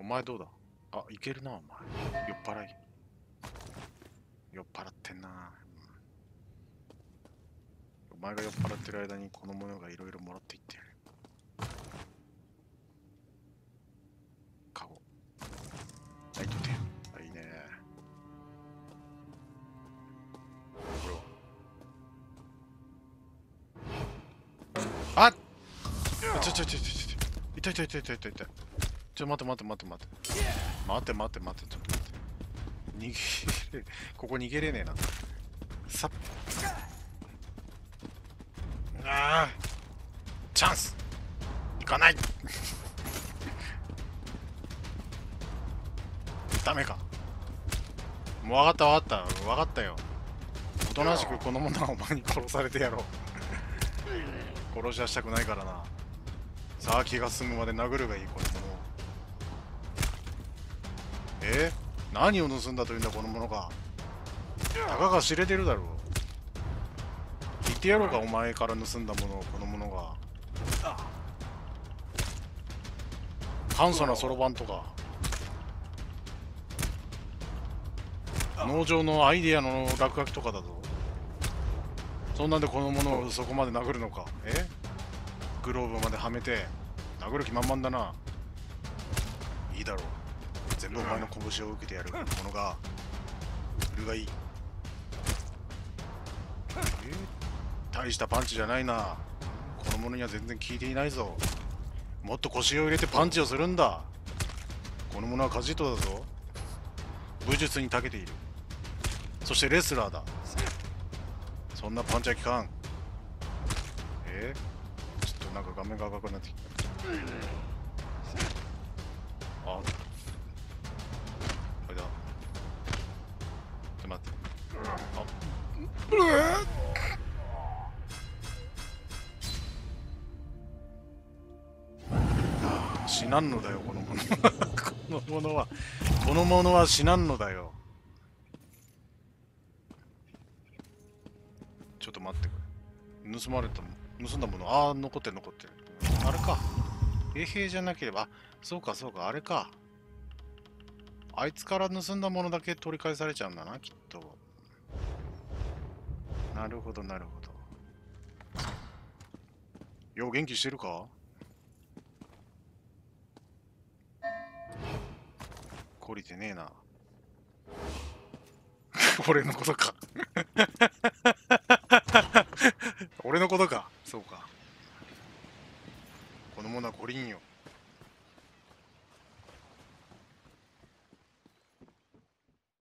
前どうだ？あ、いけるな、お前。酔っ払い。酔っ払ってんな。お前が酔っ払ってる間にこの者がいろいろもらっていってやる。カゴ。はい、とて。あ、いいね。これは。あっ、ちょ。痛い。ちょ、待って。待って、ちょっと待って。逃げれ、ここ逃げれねえな。さっ。ああ、チャンス行かない。ダメか。もう分かったよ。おとなしくこの者はお前に殺されてやろう。殺しはしたくないからな。さあ気が済むまで殴るがいい、この者を。何を盗んだというんだ、この者が。たかが知れてるだろう。言ってやろうか、お前から盗んだものを、この者が。簡素なそろばんとか、農場のアイデアの落書きとかだぞ。そんなんでこの者をそこまで殴るのか。グローブまではめて殴る気満々だな。いいだろう、全部お前の拳を受けてやる。ものがうるがいい。大したパンチじゃないな。この者には全然効いていないぞ。もっと腰を入れてパンチをするんだ。この者はカジトだぞ。武術に長けている。そしてレスラーだ。そんなパンチは効かん。ちょっとなんか画面が赤くなってきた。あ、これだ。ちょっと待って。死なんのだよ、この者は。この者は死なんのだよ。ちょっと待ってくれ。盗んだもの、残ってる。あれか。衛兵じゃなければ、そうか、あれか。あいつから盗んだものだけ取り返されちゃうんだな、きっと。なるほど。よう元気してるか？懲りてねえな。俺のことか。